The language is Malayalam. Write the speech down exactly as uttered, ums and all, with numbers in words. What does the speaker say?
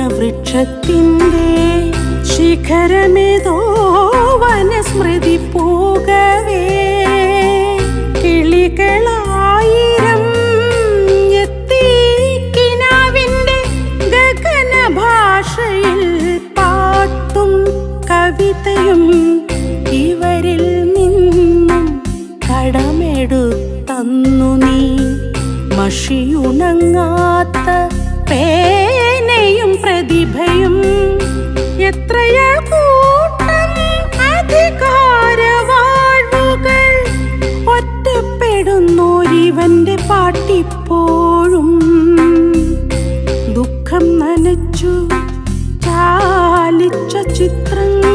വൃക്ഷത്തിൻ്റെ ശിഖരമേതോ വനസ്മൃതി പോകവേ കിളികളായിരം എത്തി കിനാവിൻ്റെ ഗഗന ഭാഷയിൽ പാട്ടും കവിതയും ഇവരിൽ നിന്നും കടമെടുത്തന്നു നീ മഷിയുണങ്ങാത്ത പേനയും പ്രതിഭയും എത്രയ കൂട്ടം അധികാരവാഴ്വുകൾ ഒറ്റപ്പെടുന്നോരിവന്റെ പാട്ടിപ്പോഴും ദുഃഖം നനച്ചു ചാലിച്ച ചിത്രങ്ങൾ